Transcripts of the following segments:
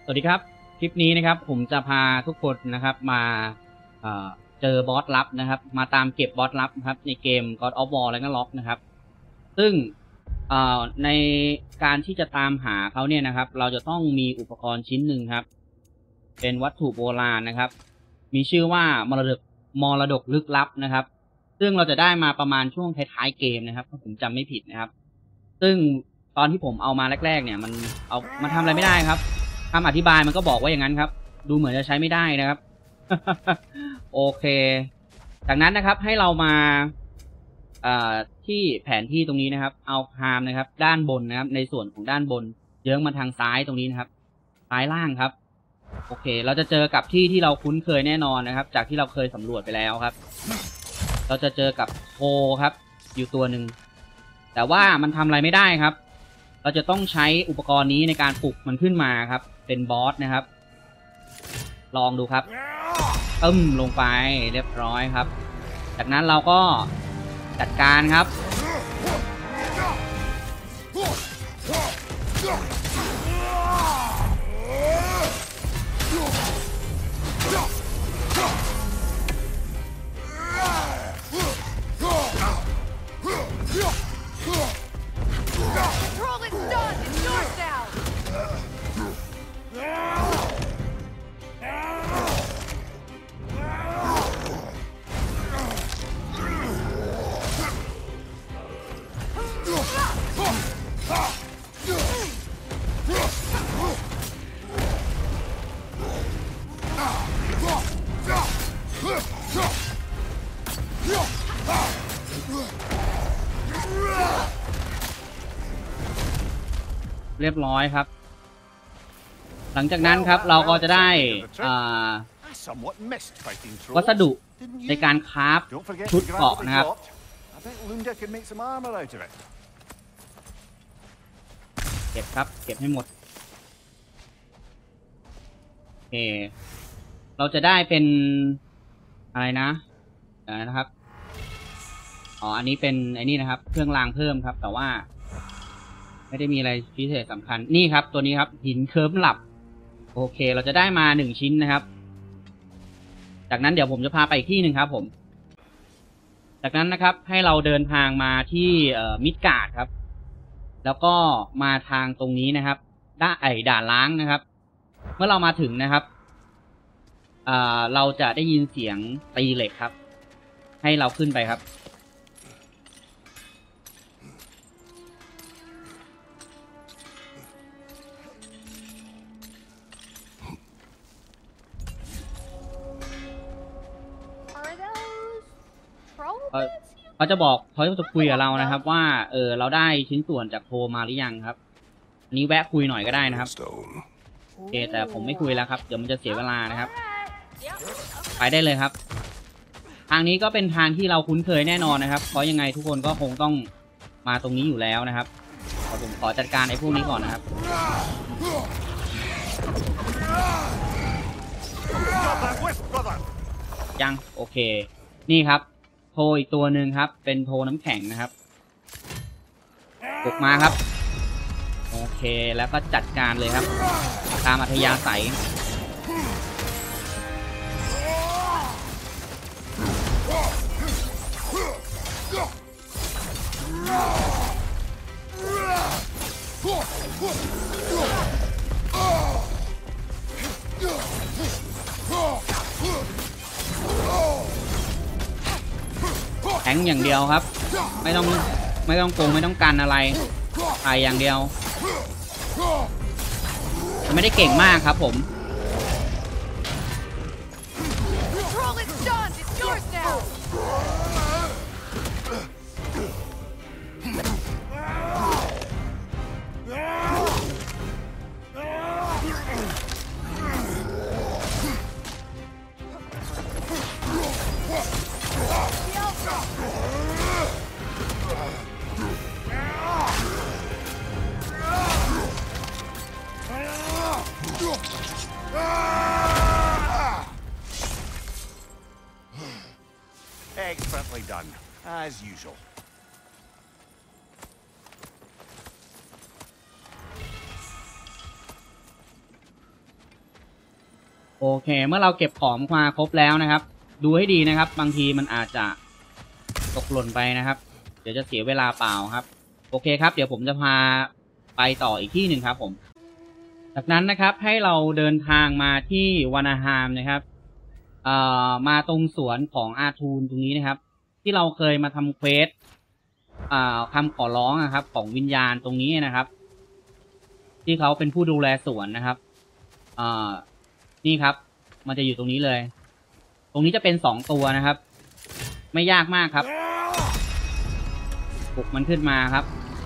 สวัสดีครับคลิปนี้นะครับผมจะพาทุกคนนะครับมาเจอบอสลับนะครับมาตามเก็บบอสลับนะครับในเกม God of War และก็ล็อกนะครับซึ่งในการที่จะตามหาเขาเนี่ยนะครับเราจะต้องมีอุปกรณ์ชิ้นหนึ่งครับเป็นวัตถุโบราณนะครับมีชื่อว่ามรดกลึกลับนะครับซึ่งเราจะได้มาประมาณช่วงท้ายๆเกมนะครับถ้าผมจำไม่ผิดนะครับซึ่งตอนที่ผมเอามาแรกๆเนี่ยมันทำอะไรไม่ได้ครับคำอธิบายมันก็บอกว่าอย่างนั้นครับดูเหมือนจะใช้ไม่ได้นะครับ โอเคจากนั้นนะครับให้เรามาที่แผนที่ตรงนี้นะครับเอาพามนะครับด้านบนนะครับในส่วนของด้านบนเยื้องมาทางซ้ายตรงนี้นะครับซ้ายล่างครับโอเคเราจะเจอกับที่เราคุ้นเคยแน่นอนนะครับจากที่เราเคยสำรวจไปแล้วครับเราจะเจอกับโคครับอยู่ตัวหนึ่งแต่ว่ามันทำอะไรไม่ได้ครับเราจะต้องใช้อุปกรณ์นี้ในการปลุกมันขึ้นมาครับเป็นบอสนะครับลองดูครับลงไปเรียบร้อยครับจากนั้นเราก็จัดการครับเรียบร้อยครับหลังจากนั้นครับเราก็จะได้วัสดุในการคราฟชุดเกราะนะครับเก็บครับเก็บให้หมดโอเคเราจะได้เป็นอะไรนะครับอันนี้เป็นไอ้นี่นะครับเครื่องรางเพิ่มครับแต่ว่าไม่ได้มีอะไรพิเศษสำคัญนี่ครับตัวนี้ครับหินเคิร์ฟหลับโอเคเราจะได้มา1ชิ้นนะครับจากนั้นเดี๋ยวผมจะพาไปอีกที่หนึ่งครับผมจากนั้นนะครับให้เราเดินทางมาที่มิดการ์ดครับแล้วก็มาทางตรงนี้นะครับด่านล้างนะครับเมื่อเรามาถึงนะครับเราจะได้ยินเสียงตีเหล็กครับให้เราขึ้นไปครับเขาจะบอกเขาจะคุยกับเรานะครับว่าเราได้ชิ้นส่วนจากโทรมาหรือยังครับอันนี้แวะคุยหน่อยก็ได้นะครับโอเคแต่ผมไม่คุยแล้วครับเดี๋ยวมันจะเสียเวลานะครับไปได้เลยครับทางนี้ก็เป็นทางที่เราคุ้นเคยแน่นอนนะครับเพราะยังไงทุกคนก็คงต้องมาตรงนี้อยู่แล้วนะครับผมขอจัดการไอ้พวกนี้ก่อนนะครับยังโอเคนี่ครับโทอีกตัวหนึ่งครับเป็นโทน้ำแข็งนะครับปลุกมาครับโอเคแล้วก็จัดการเลยครับตามอัธยาศัยแทงอย่างเดียวครับไม่ต้องโกงไม่ต้องกันอะไรไปอย่างเดียวไม่ได้เก่งมากครับผม Excellently done, as usual. โอเคเมื่อเราเก็บของมาครบแล้วนะครับดูให้ดีนะครับบางทีมันอาจจะตกหล่นไปนะครับเดี๋ยวจะเสียเวลาเปล่าครับโอเคครับเดี๋ยวผมจะพาไปต่ออีกที่หนึ่งครับผมจากนั้นนะครับให้เราเดินทางมาที่วานาฮามนะครับมาตรงสวนของอาทูนตรงนี้นะครับที่เราเคยมาทำเควสคำขอร้องนะครับของวิญญาณตรงนี้นะครับที่เขาเป็นผู้ดูแลสวนนะครับนี่ครับมันจะอยู่ตรงนี้เลยตรงนี้จะเป็น2ตัวนะครับไม่ยากมากครับปลุกมันขึ้นมาครับ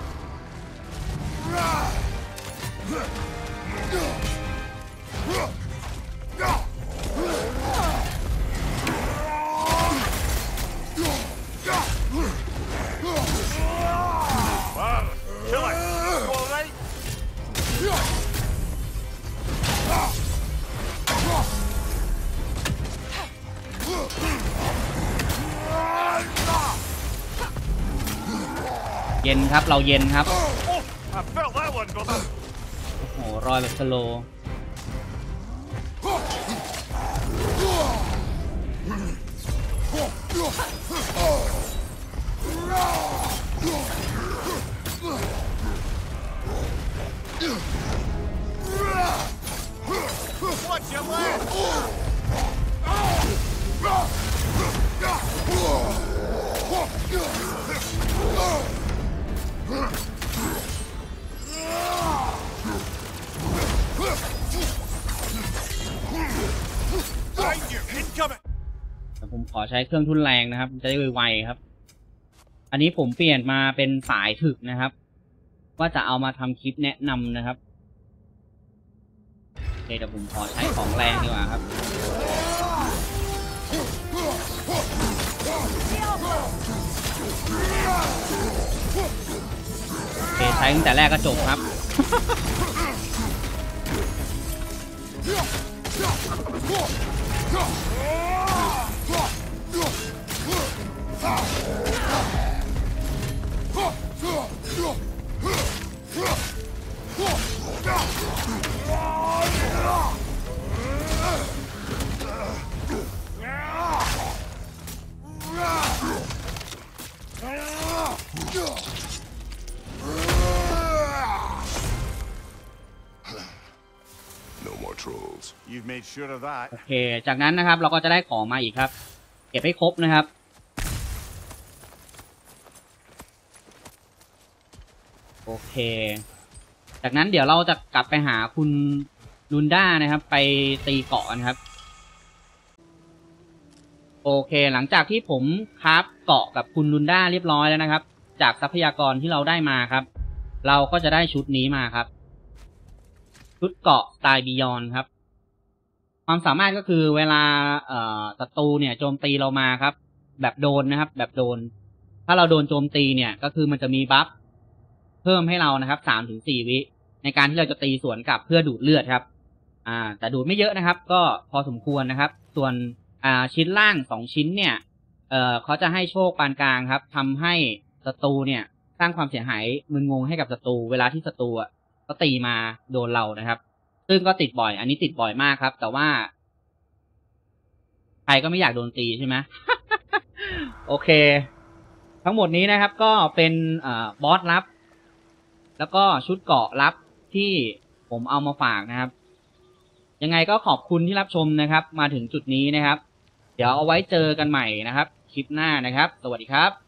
เย็นครับเราเย็นครับโอ้โหรอยแบบสโลว์แต่ผมขอใช้เครื่องทุนแรงนะครับจะได้ไวๆครับอันนี้ผมเปลี่ยนมาเป็นสายถึกนะครับว่าจะเอามาทำคลิปแนะนำนะครับโอเคเดี๋ยวผมขอใช้ของแรงดีกว่าครับโอเคใช้ตั้งแต่แรกก็จบครับ You've made sure of that. โอเคจากนั้นนะครับเราก็จะได้ของมาอีกครับเก็บให้ครบนะครับโอเคจากนั้นเดี๋ยวเราจะกลับไปหาคุณลุนด้านะครับไปตีเกาะนะครับโอเคหลังจากที่ผมคราฟเกาะกับคุณลุนด้าเรียบร้อยแล้วนะครับจากทรัพยากรที่เราได้มาครับเราก็จะได้ชุดนี้มาครับชุดเกาะสไตล์บียอนครับความสามารถก็คือเวลาศัตรูเนี่ยโจมตีเรามาครับแบบโดนนะครับแบบโดนถ้าเราโดนโจมตีเนี่ยก็คือมันจะมีบัฟเพิ่มให้เรานะครับ3-4 วิในการที่เราจะตีสวนกลับเพื่อดูดเลือดครับแต่ดูดไม่เยอะนะครับก็พอสมควรนะครับส่วนชิ้นล่าง2ชิ้นเนี่ยเขาจะให้โชคปานกลางครับทำให้ศัตรูเนี่ยสร้างความเสียหายมึนงงให้กับศัตรูเวลาที่ศัตรูก็ตีมาโดนเรานะครับซึ่งก็ติดบ่อยอันนี้ติดบ่อยมากครับแต่ว่าใครก็ไม่อยากโดนตีใช่ไหม โอเคทั้งหมดนี้นะครับก็เป็นบอสลับแล้วก็ชุดเกราะลับที่ผมเอามาฝากนะครับยังไงก็ขอบคุณที่รับชมนะครับมาถึงจุดนี้นะครับเดี๋ยวเอาไว้เจอกันใหม่นะครับคลิปหน้านะครับสวัสดีครับ